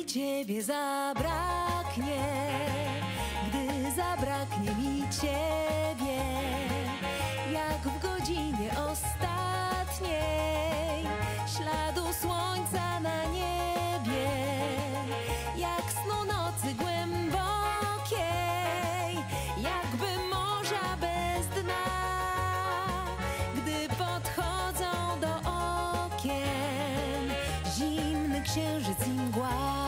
mi Ciebie zabraknie, gdy zabraknie mi Ciebie, jak w godzinie ostatniej, śladu słońca na niebie, jak snu nocy głębokiej, jakby morza bez dna, gdy podchodzą do okien zimny księżyc i mgła.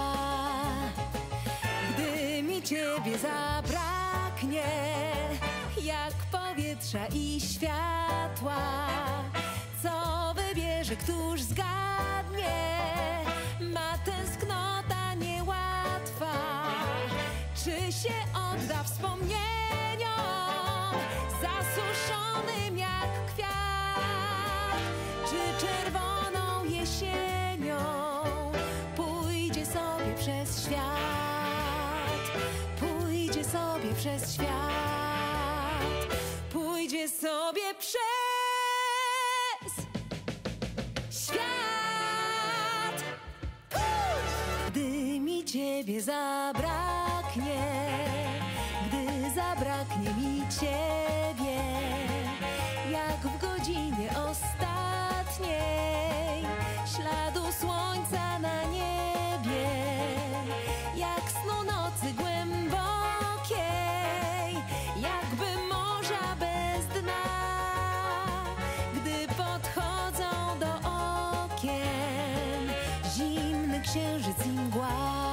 Gdy mi Ciebie zabraknie, jak powietrza i światła, co wybierze, któż zgadnie? Ma tęsknota niełatwa, czy się odda wspomnieniom zasuszonym jak kwiat, czy czerwoną jesienią pójdzie sobie przez świat, pójdzie sobie przez świat, pójdzie sobie przez świat. Gdy mi Ciebie zabraknie, gdy zabraknie mi Ciebie, jak w godzinie ostatniej, śladu słońca na niebie, jak snu nocy głębokiej, jakby morza bez dna, gdy podchodzą do okien zimny księżyc i mgła.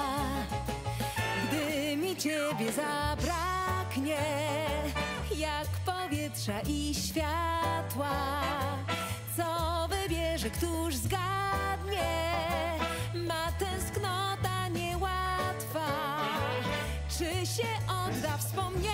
Gdy mi Ciebie zabraknie, jak powietrza i światła, co wybierze, któż zgadnie? Ma tęsknota niełatwa, czy się odda wspomnieniom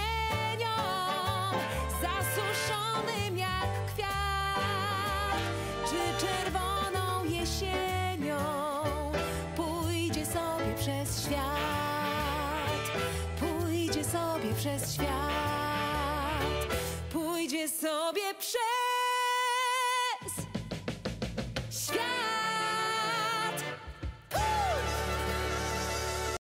zasuszonym jak kwiat, czy czerwoną jesienią pójdzie sobie przez świat, pójdzie sobie przez świat, pójdzie sobie przez